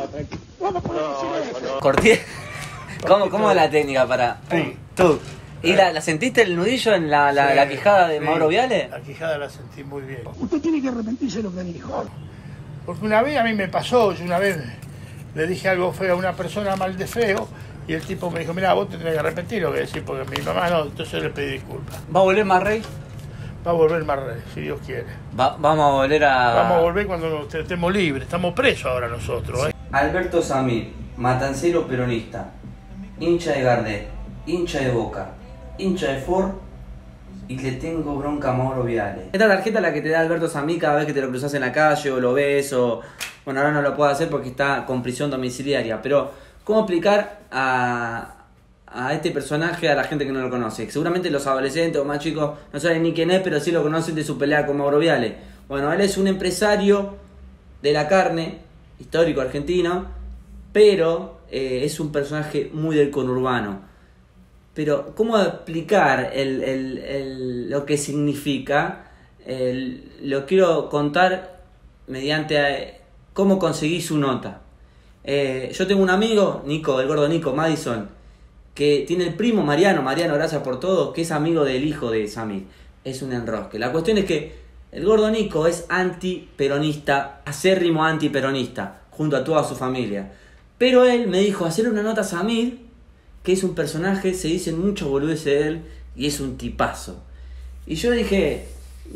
Corté. ¿Cómo es la técnica para...? Tú. ¿Y la sentiste el nudillo en la quijada de Mauro Viale? La quijada la sentí muy bien. Usted tiene que arrepentirse de lo que dijo. Porque una vez a mí me pasó, yo una vez le dije algo feo a una persona mal de feo y el tipo me dijo, mira, vos te tenés que arrepentir lo que decís, porque mi mamá no, entonces le pedí disculpas. ¿Va a volver más rey? Va a volver más rey, si Dios quiere. Vamos a volver a... Vamos a volver cuando estemos libres, estamos presos ahora nosotros. Alberto Samid, matancero peronista, hincha de Gardel, hincha de Boca, hincha de Ford y le tengo bronca a Mauro Viale. Esta tarjeta es la que te da Alberto Samid cada vez que te lo cruzas en la calle o lo ves o... Bueno, ahora no lo puedo hacer porque está con prisión domiciliaria, pero ¿cómo explicar a este personaje a la gente que no lo conoce? Seguramente los adolescentes o más chicos no saben ni quién es, pero sí lo conocen de su pelea con Mauro Viale. Bueno, él es un empresario de la carne, histórico argentino, pero es un personaje muy del conurbano. Pero ¿cómo explicar lo que significa? Lo quiero contar mediante cómo conseguí su nota. Yo tengo un amigo, Nico, el gordo Nico, Madison, que tiene el primo Mariano, gracias por todo, que es amigo del hijo de Samid. Es un enrosque. La cuestión es que el gordo Nico es antiperonista, acérrimo antiperonista, junto a toda su familia. Pero él me dijo, hacerle una nota a Samid, que es un personaje, se dicen muchos boludeces de él, y es un tipazo. Y yo dije,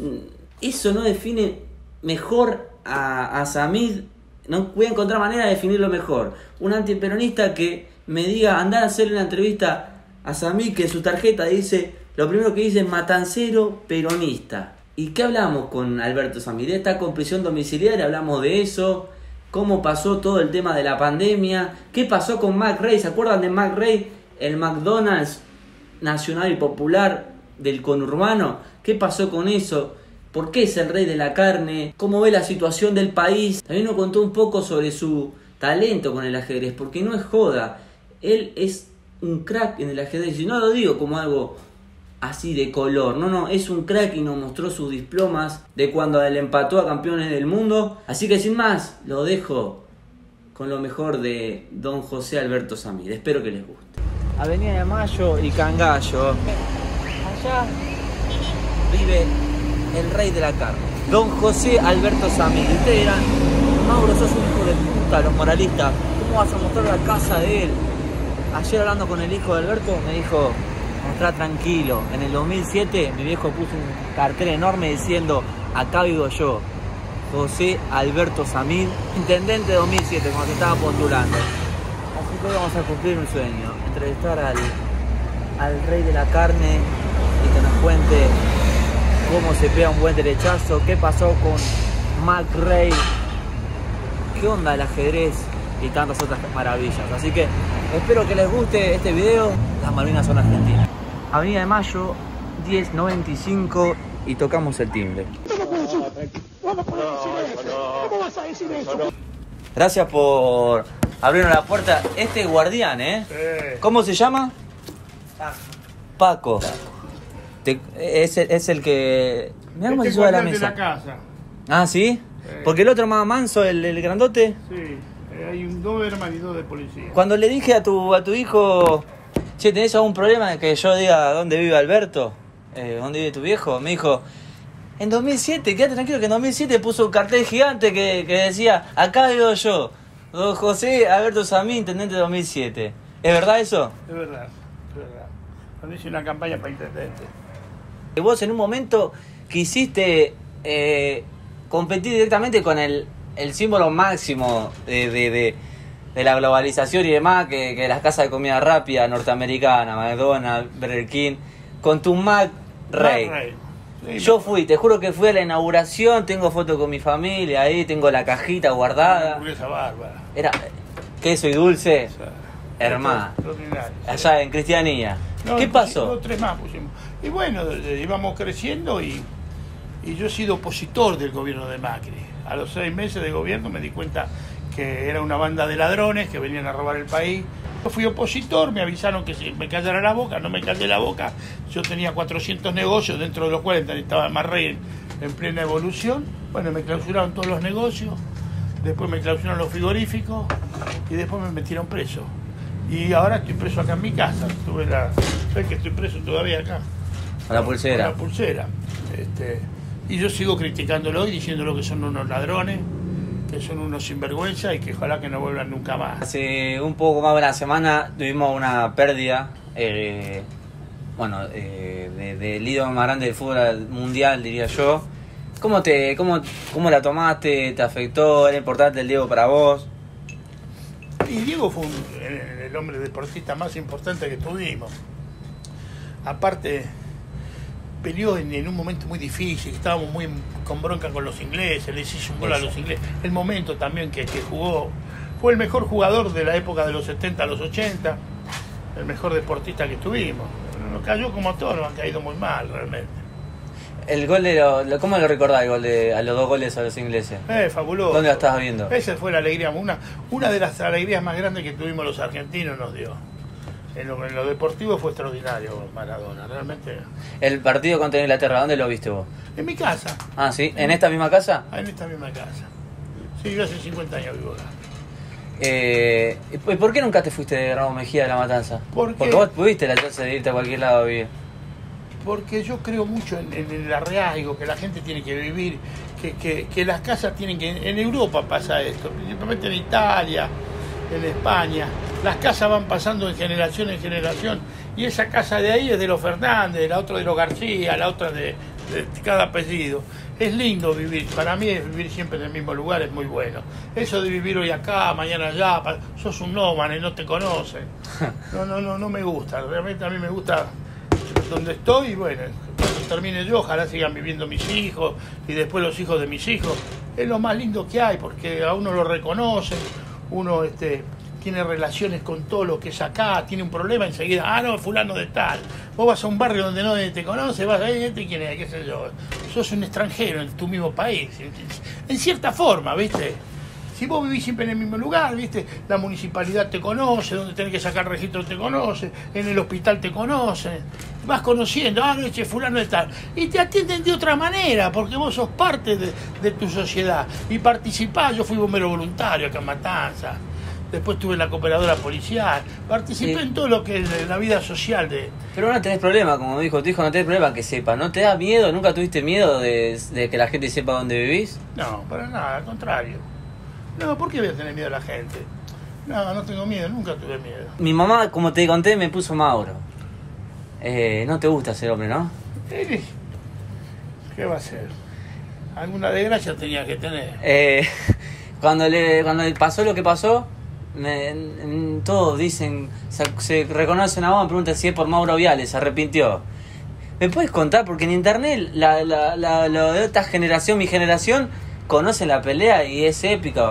eso no define mejor a Samid, no voy a encontrar manera de definirlo mejor. Un antiperonista que me diga, andar a hacerle una entrevista a Samid, que su tarjeta dice, lo primero que dice es matancero peronista. ¿Y qué hablamos con Alberto Samid? Está con prisión domiciliaria, hablamos de eso, cómo pasó todo el tema de la pandemia, qué pasó con McRae, ¿se acuerdan de McRae? El McDonald's nacional y popular del conurbano, ¿qué pasó con eso? ¿Por qué es el rey de la carne? ¿Cómo ve la situación del país? También nos contó un poco sobre su talento con el ajedrez, porque no es joda, él es un crack en el ajedrez, y no lo digo como algo así de color, no, es un crack y nos mostró sus diplomas de cuando él empató a campeones del mundo. Así que sin más, lo dejo con lo mejor de don José Alberto Samid, espero que les guste. Avenida de Mayo y Cangallo, allá vive el rey de la carne, don José Alberto Samid. Y ustedes dirán, Mauro, sos un hijo de puta, los moralistas, ¿cómo vas a mostrar la casa de él? Ayer hablando con el hijo de Alberto me dijo, mostrá tranquilo. En el 2007 mi viejo puso un cartel enorme diciendo, acá vivo yo, José Alberto Samid, intendente de 2007, cuando se estaba postulando. Así que hoy vamos a cumplir un sueño, entrevistar al rey de la carne y que nos cuente cómo se pega un buen derechazo, qué pasó con McRae, qué onda el ajedrez y tantas otras maravillas. Así que espero que les guste este video. Las Malvinas son argentinas. Avenida de Mayo, 1095 y tocamos el timbre. ¿Cómo vas a decir eso? Gracias por abrirnos la puerta. Este guardián, ¿cómo se llama? Paco. Es el que... Mirá cómo se sube a la mesa. De la casa. Ah, ¿sí? Porque el otro más manso, el grandote. Sí, hay un doberman y dos de policía. Cuando le dije a tu hijo, che, ¿tenés algún problema de que yo diga dónde vive Alberto? ¿Dónde vive tu viejo? Me dijo, en 2007, quédate tranquilo que en 2007 puso un cartel gigante que decía, acá vivo yo, don José Alberto Samid, intendente de 2007. ¿Es verdad eso? Es verdad, es verdad. Cuando hice una campaña para intendente. Vos en un momento quisiste competir directamente con el símbolo máximo de la globalización y demás, que las casas de comida rápida norteamericana, McDonald's, Burger King, con tu McRae. Sí, yo fui, te juro que fui a la inauguración, tengo foto con mi familia ahí, tengo la cajita guardada. Hamburguesa bárbara. Era queso y dulce, O sea, hermano, allá en Cristianía. No, ¿Qué pasó? 2 o 3 más pusimos. Y bueno, íbamos creciendo y yo he sido opositor del gobierno de Macri. A los 6 meses de gobierno me di cuenta que era una banda de ladrones que venían a robar el país. Yo fui opositor, me avisaron que si me callara la boca, no me callé la boca. Yo tenía 400 negocios, dentro de los cuales estaba McRae en plena evolución. Bueno, me clausuraron todos los negocios. después me clausuraron los frigoríficos y después me metieron preso. Y ahora estoy preso acá en mi casa. ¿Sabes que estoy preso todavía acá? Con la pulsera. Con la pulsera. Y yo sigo criticándolo y diciéndolo que son unos ladrones, que son unos sinvergüenza y que ojalá que no vuelvan nunca más. Hace un poco más de una semana tuvimos una pérdida, del ídolo más grande del fútbol mundial, diría yo. ¿Cómo la tomaste? ¿Te afectó? ¿Era importante el Diego para vos? Y Diego fue el hombre deportista más importante que tuvimos. Aparte, peleó en un momento muy difícil, estábamos muy con bronca con los ingleses, les hizo un gol a los ingleses. El momento también que jugó, fue el mejor jugador de la época de los 70 a los 80, el mejor deportista que tuvimos. Nos cayó como a todos, nos han caído muy mal realmente. El gol ¿cómo lo recordás el gol a los 2 goles a los ingleses? Fabuloso. ¿Dónde lo estabas viendo? Esa fue la alegría, una de las alegrías más grandes que tuvimos los argentinos nos dio. En lo deportivo fue extraordinario Maradona, realmente. El partido contra Inglaterra, ¿dónde lo viste vos? En mi casa. Ah, ¿sí? ¿En esta misma casa? En esta misma casa. Sí, yo hace 50 años vivo acá. ¿Por qué nunca te fuiste de Ramos Mejía de La Matanza? Porque vos tuviste la chance de irte a cualquier lado a vivir. Porque yo creo mucho en el arraigo, que la gente tiene que vivir, que las casas tienen que... En Europa pasa esto, principalmente en Italia, en España. Las casas van pasando de generación en generación y esa casa de ahí es de los Fernández, la otra de los García, la otra de cada apellido. Es lindo vivir, para mí es vivir siempre en el mismo lugar, es muy bueno. Eso de vivir hoy acá, mañana allá, sos un nómade, no te conocen. No me gusta, realmente a mí me gusta donde estoy, bueno, cuando termine yo, ojalá sigan viviendo mis hijos y después los hijos de mis hijos. Es lo más lindo que hay, porque a uno lo reconocen, uno tiene relaciones con todo lo que es acá, tiene un problema enseguida, no, fulano de tal. Vos vas a un barrio donde nadie te conoce, vas ahí, ¿quién es? ¿Qué sé yo? Sos un extranjero en tu mismo país, en cierta forma, ¿viste? Si vos vivís siempre en el mismo lugar, ¿viste? La municipalidad te conoce, donde tenés que sacar registro te conoce, en el hospital te conocen, vas conociendo, no, fulano de tal, y te atienden de otra manera, porque vos sos parte de tu sociedad, y participás. Yo fui bombero voluntario acá en Matanza, después tuve la cooperadora policial, participé en todo lo que es la vida social de... Pero no tenés problema, como dijo tu hijo, no tenés problema que sepa, ¿no te da miedo? ¿Nunca tuviste miedo de que la gente sepa dónde vivís? No, para nada, al contrario. No, ¿por qué voy a tener miedo a la gente? No tengo miedo, nunca tuve miedo. Mi mamá, como te conté, me puso Mauro. No te gusta ser hombre, ¿no? ¿Qué va a ser? Alguna desgracia tenía que tener. Cuando le pasó lo que pasó, todos dicen, se reconocen a vos, me preguntan si es por Mauro Viales, se arrepintió. ¿Me puedes contar? Porque en internet, lo de esta generación, mi generación, conocen la pelea y es épica.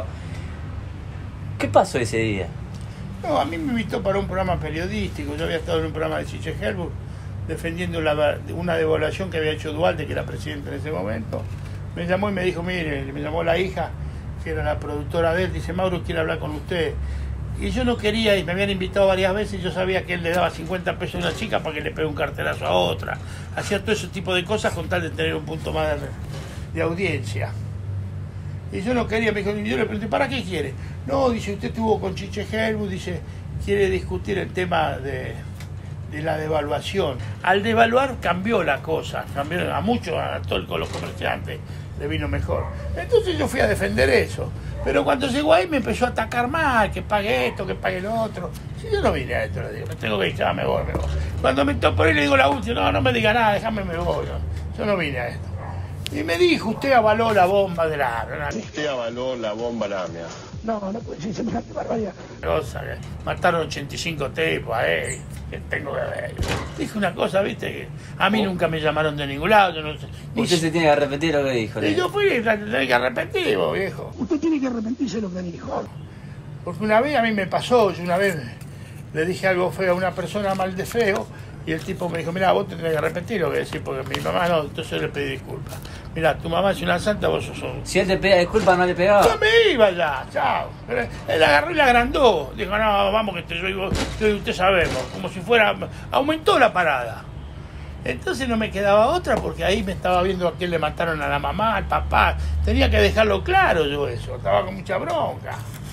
¿Qué pasó ese día? No, a mí me invitó para un programa periodístico. Yo había estado en un programa de Chiche Helburg defendiendo una devaluación que había hecho Dualde, que era presidente en ese momento. Me llamó y me dijo, mire, me llamó la hija, que era la productora de él, dice, Mauro quiere hablar con usted. Y yo no quería, y me habían invitado varias veces, y yo sabía que él le daba 50 pesos a una chica para que le pegue un carterazo a otra. Hacía todo ese tipo de cosas con tal de tener un punto más de audiencia. Y yo no quería, me dijo, yo le pregunté, ¿para qué quiere? No, dice, usted estuvo con Chiche Helburg, dice, quiere discutir el tema de la devaluación. Al devaluar cambió la cosa, cambió a muchos, a todos los comerciantes le vino mejor. Entonces yo fui a defender eso. Pero cuando llegó ahí me empezó a atacar más, que pague esto, que pague lo otro. Si yo no vine a esto, le digo, me tengo que ir, ya me voy. Cuando me topo por ahí le digo la última, no me diga nada, déjame, me voy. Yo no vine a esto. Y me dijo, usted avaló la bomba de la... Usted avaló la bomba lamia. No puede ser semejante barbaridad. Cosa, que mataron 85 tipos a él, que tengo que ver. Dije una cosa, viste, que a mí nunca me llamaron de ningún lado, yo no sé. Usted se tiene que arrepentir de lo que dijo. Y yo fui, tenía que arrepentir, viejo. Usted tiene que arrepentirse de lo que dijo. Porque una vez a mí me pasó, yo una vez le dije algo feo a una persona mal de feo, y el tipo me dijo, mira, vos te tenés que arrepentir lo que decís, porque mi mamá no, entonces le pedí disculpas. Mira, tu mamá es una santa, vos sos un... Si él te pega disculpas, no le pegaba. Yo me iba ya, chao. Él agarró y la agrandó. Dijo, no, vamos que yo y usted sabemos. Como si fuera... Aumentó la parada. Entonces no me quedaba otra porque ahí me estaba viendo a quién le mataron a la mamá, al papá. Tenía que dejarlo claro yo eso, estaba con mucha bronca.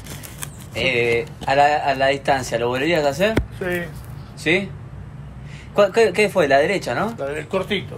A la distancia, ¿lo volverías a hacer? Sí, ¿Sí? ¿Qué fue? La derecha, ¿no? el cortito.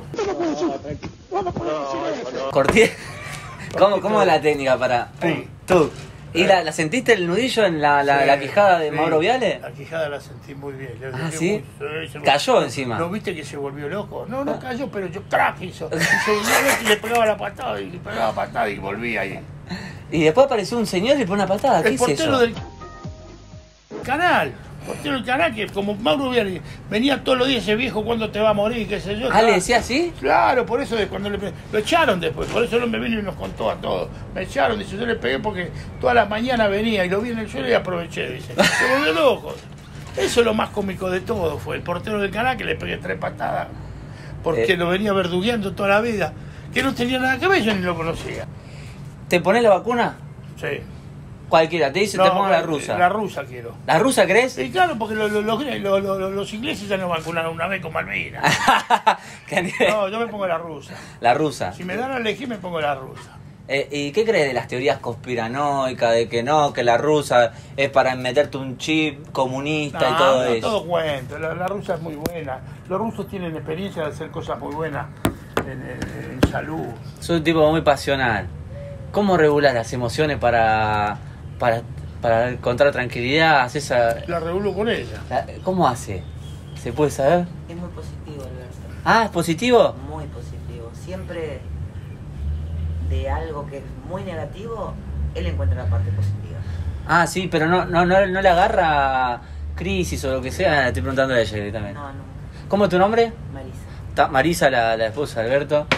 Corté. ¿Cómo es la técnica para...? Sí. Tú. ¿Y la sentiste el nudillo en la quijada de sí. Mauro Viale? La quijada la sentí muy bien. Ah, ¿sí? Cayó encima. ¿No viste que se volvió loco? No cayó, pero yo crack hizo. Y se volvió loco y le pegaba la patada y le pegaba patada y volvía ahí. Y después apareció un señor y le pone una patada. ¿Qué El es portero eso? del canal. Portero del canal que como Mauro Viale venía todos los días ese viejo cuando te va a morir, qué sé yo. Ah, ¿le decía así? Claro, por eso de cuando lo echaron después, por eso el hombre vino y nos contó a todos. Me echaron, dice, yo le pegué porque todas las mañanas venía y lo vi en el suelo y aproveché, dice. Se volvió loco. Eso es lo más cómico de todo, fue el portero del canal que le pegué 3 patadas. Porque lo venía verdugueando toda la vida. Que no tenía nada que ver, yo ni lo conocía. ¿Te pones la vacuna? Sí. Cualquiera, te dice, te pongo la rusa. La rusa quiero. ¿La rusa crees? Sí, claro, porque los ingleses ya nos vacunaron una vez con Malvinas. No, yo me pongo la rusa. La rusa. Si me dan a elegir, me pongo la rusa. ¿Y qué crees de las teorías conspiranoicas, de que no, que la rusa es para meterte un chip comunista y todo eso? Todo cuento, la rusa es muy buena. Los rusos tienen experiencia de hacer cosas muy buenas en salud. Soy un tipo muy pasional. ¿Cómo regulas las emociones para encontrar tranquilidad? ¿Haces La regulo con ella. ¿Cómo hace? ¿Se puede saber? Es muy positivo, Alberto. Ah, ¿es positivo? Muy positivo. Siempre de algo que es muy negativo, él encuentra la parte positiva. Ah, sí, pero no le agarra crisis o lo que sea. Le estoy preguntando a ella directamente. No, nunca. ¿Cómo es tu nombre? Marisa. Marisa, la esposa de Alberto.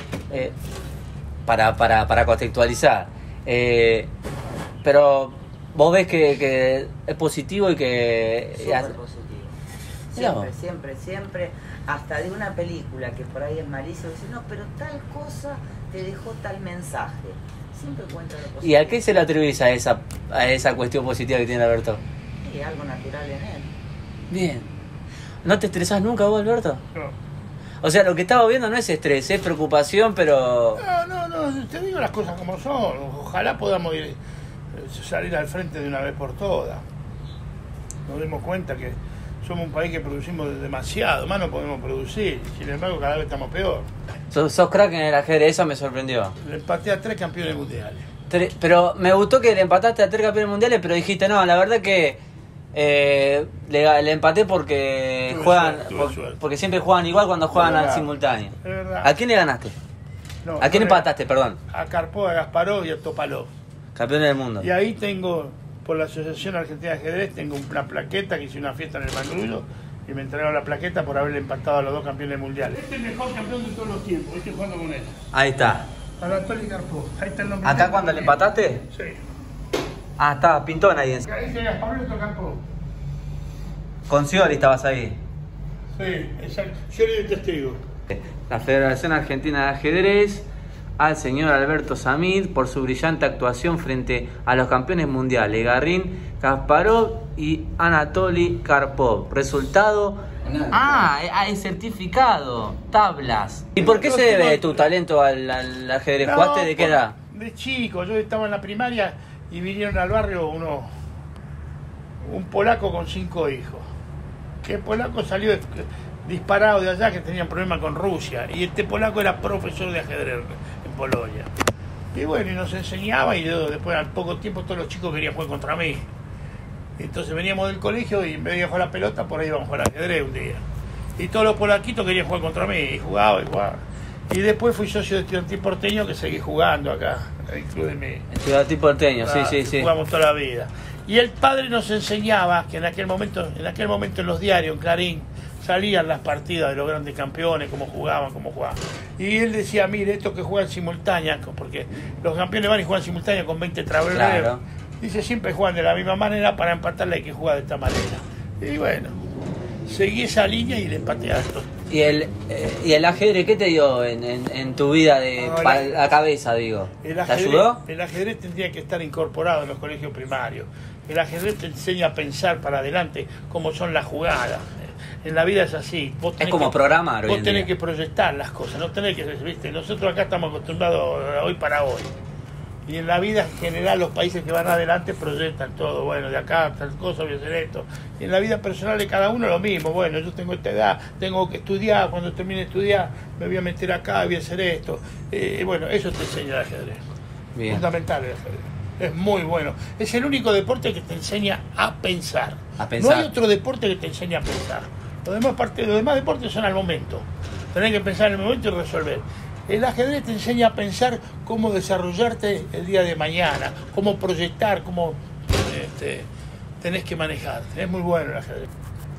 Para contextualizar. Pero vos ves que es positivo y que... Súper positivo. Mirá vos. Siempre. Hasta de una película que por ahí es malísimo, dice, no, pero tal cosa te dejó tal mensaje. Siempre encuentra lo positivo. ¿Y a qué se le atribuís a esa cuestión positiva que tiene Alberto? Sí, algo natural en él. Bien. ¿No te estresás nunca vos, Alberto? No. O sea, lo que estaba viendo no es estrés, es preocupación, pero... No, te digo las cosas como son. Ojalá podamos salir al frente de una vez por todas. Nos demos cuenta que somos un país que producimos demasiado, más no podemos producir. Sin embargo, cada vez estamos peor. Sos crack en el ajedrez, eso me sorprendió. Le empaté a 3 campeones mundiales. Pero me gustó que le empataste a 3 campeones mundiales, pero dijiste, no, la verdad que le empaté porque tuve suerte. porque siempre juegan igual cuando juegan al simultáneo. Es verdad. ¿A quién le ganaste? No, ¿A quién empataste, perdón? A Karpov, a Gasparov y a Topalov. Campeones del mundo. Y ahí tengo, por la Asociación Argentina de Ajedrez, tengo una plaqueta que hice una fiesta en el Mangrullo y me entregaron la plaqueta por haberle empatado a los 2 campeones mundiales. Este es el mejor campeón de todos los tiempos, estoy jugando con él. Ahí está. Anatoly Karpov, ahí está el nombre. ¿Acá cuando le empataste? Sí. Ah, estaba Pintón ahí. Ahí dice Gasparov y otro Karpov. Con Scioli estabas ahí. Sí, exacto. Yo le doy testigo. La Federación Argentina de Ajedrez al señor Alberto Samit por su brillante actuación frente a los campeones mundiales Garrin Kasparov y Anatoly Karpov. Resultado... es certificado, tablas. ¿Y por qué se debe tu talento al ajedrez? ¿Jugaste de qué edad? De chico, yo estaba en la primaria y vinieron al barrio un polaco con 5 hijos. Que el polaco salió disparado de allá, que tenían problemas con Rusia, y este polaco era profesor de ajedrez en Polonia. Y bueno, y nos enseñaba, y yo, después al poco tiempo todos los chicos querían jugar contra mí. Entonces veníamos del colegio y en vez de jugar la pelota, por ahí íbamos a jugar al ajedrez un día. Y todos los polaquitos querían jugar contra mí, y jugaba. Y después fui socio de Estudiantil Porteño, que seguí jugando acá, en el club de mi... Estudiantil Porteño, sí. Jugamos toda la vida. Y el padre nos enseñaba que en aquel momento en los diarios, en Clarín, salían las partidas de los grandes campeones, cómo jugaban. Y él decía, mire, estos que juegan simultánea, porque los campeones van y juegan simultánea con 20 tableros. Claro. Dice, siempre juegan de la misma manera, para empatarle hay que jugar de esta manera. Y bueno, seguí esa línea y le empaté a estos. ¿Y el ajedrez qué te dio en tu vida la cabeza, digo? ¿Te ayudó? El ajedrez tendría que estar incorporado en los colegios primarios. El ajedrez te enseña a pensar para adelante cómo son las jugadas. En la vida es así. Vos Es tenés como programar hoy Vos en tenés día. que proyectar las cosas, no tenés que, ¿viste? Nosotros acá estamos acostumbrados a hoy para hoy. Y en la vida en general los países que van adelante proyectan todo, bueno, de acá tal cosa voy a hacer esto. Y en la vida personal de cada uno lo mismo, bueno, yo tengo esta edad, tengo que estudiar, cuando termine de estudiar me voy a meter acá, voy a hacer esto. Bueno, eso te enseña el ajedrez. Bien. Fundamental el ajedrez. Es muy bueno. Es el único deporte que te enseña a pensar. A pensar. No hay otro deporte que te enseñe a pensar. Los demás deportes son al momento. Tenés que pensar en el momento y resolver. El ajedrez te enseña a pensar cómo desarrollarte el día de mañana, cómo proyectar, cómo tenés que manejarte. Es muy bueno el ajedrez.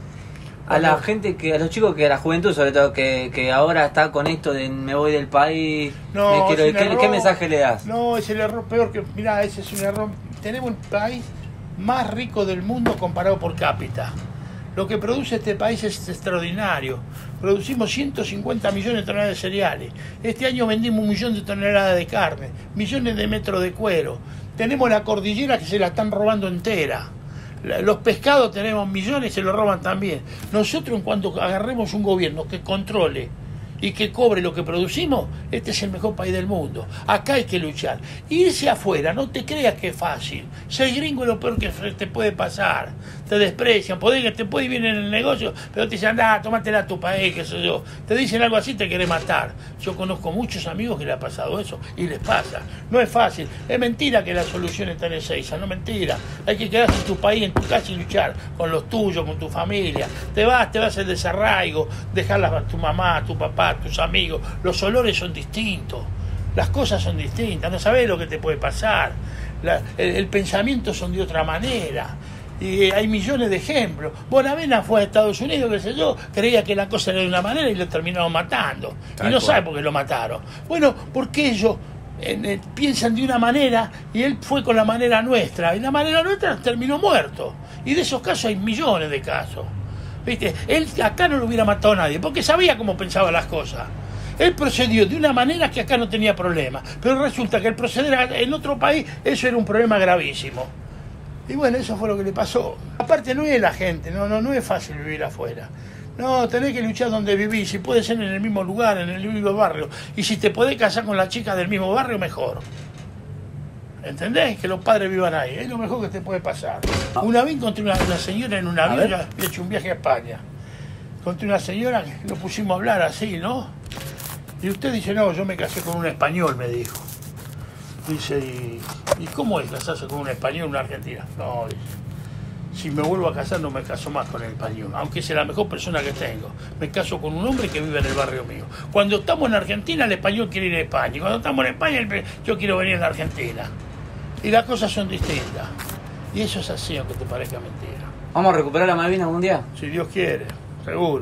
A la gente a los chicos a la juventud sobre todo que ahora está con esto de me voy del país, No, me quiero es ir, un error. ¿qué mensaje le das? No, es el error peor que... Mirá, ese es un error. Tenemos el país más rico del mundo comparado por cápita. Lo que produce este país es extraordinario. Producimos 150 millones de toneladas de cereales. Este año vendimos 1 millón de toneladas de carne, millones de metros de cuero. Tenemos la cordillera que se la están robando entera. Los pescados tenemos millones y se los roban también. Nosotros, en cuanto agarremos un gobierno que controle y que cobre lo que producimos, este es el mejor país del mundo. Acá hay que luchar. Irse afuera, no te creas que es fácil. Ser gringo es lo peor que te puede pasar. Te desprecian, te puede ir bien en el negocio, pero te dicen, anda, tómatela a tu país, qué sé yo. Te dicen algo así, te querés matar. Yo conozco muchos amigos que le ha pasado eso y les pasa. No es fácil. Es mentira que la solución está en Ezeiza, no mentira. Hay que quedarse en tu país, en tu casa y luchar con los tuyos, con tu familia. Te vas el desarraigo, dejarlas a tu mamá, a tu papá, a tus amigos. Los olores son distintos, las cosas son distintas, no sabés lo que te puede pasar. El pensamiento son de otra manera. Y hay millones de ejemplos. Bonavena fue a Estados Unidos, qué sé yo, creía que la cosa era de una manera y lo terminaron matando. Y no sabe por qué lo mataron. Bueno, porque ellos piensan de una manera y él fue con la manera nuestra. Y la manera nuestra terminó muerto. Y de esos casos hay millones de casos. ¿Viste? Él acá no lo hubiera matado a nadie, porque sabía cómo pensaba las cosas. Él procedió de una manera que acá no tenía problema. Pero resulta que el proceder en otro país, eso era un problema gravísimo. Y bueno, eso fue lo que le pasó. Aparte no es la gente, no es fácil vivir afuera. No, tenés que luchar donde vivís, si puede ser en el mismo lugar, en el mismo barrio. Y si te podés casar con la chica del mismo barrio, mejor. ¿Entendés? Que los padres vivan ahí, es lo mejor que te puede pasar. Una vez encontré una señora en un avión, había hecho un viaje a España. Encontré una señora, lo pusimos a hablar así, ¿no? Y usted dice, no, yo me casé con un español, me dijo. Dice, ¿y cómo es casarse con un español, una argentina? No, dice, si me vuelvo a casar no me caso más con el español, aunque sea la mejor persona que tengo. Me caso con un hombre que vive en el barrio mío. Cuando estamos en Argentina, el español quiere ir a España. Y cuando estamos en España, yo quiero venir a la Argentina. Y las cosas son distintas. Y eso es así, aunque te parezca mentira. ¿Vamos a recuperar la Malvinas algún día? Si Dios quiere, seguro.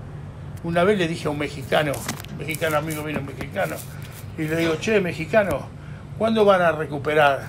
Una vez le dije a un mexicano amigo mío, mexicano, y le digo, che, mexicano, ¿cuándo van a recuperar,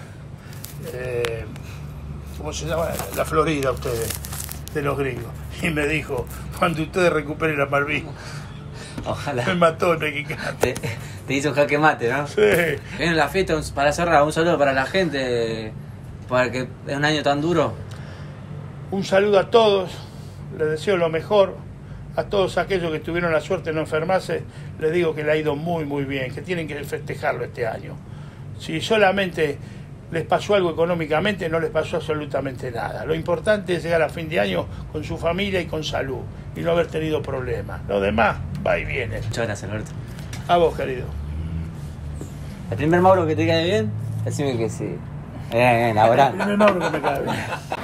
¿cómo se llama? La Florida ustedes, de los gringos? Y me dijo, cuando ustedes recuperen la Malvinas. Ojalá. Me mató el mexicano. Te hizo un jaque mate, ¿no? Sí. En la fiesta, para cerrar, un saludo para la gente, para que es un año tan duro. Un saludo a todos, les deseo lo mejor. A todos aquellos que tuvieron la suerte de no enfermarse, les digo que le ha ido muy, muy bien, que tienen que festejarlo este año. Si solamente les pasó algo económicamente, no les pasó absolutamente nada. Lo importante es llegar a fin de año con su familia y con salud, y no haber tenido problemas. Lo demás va y viene. Muchas gracias, Alberto. A vos, querido. ¿El primer Mauro que te cae bien? Decime que sí. Bien, ahora. El primer Mauro que me cae bien.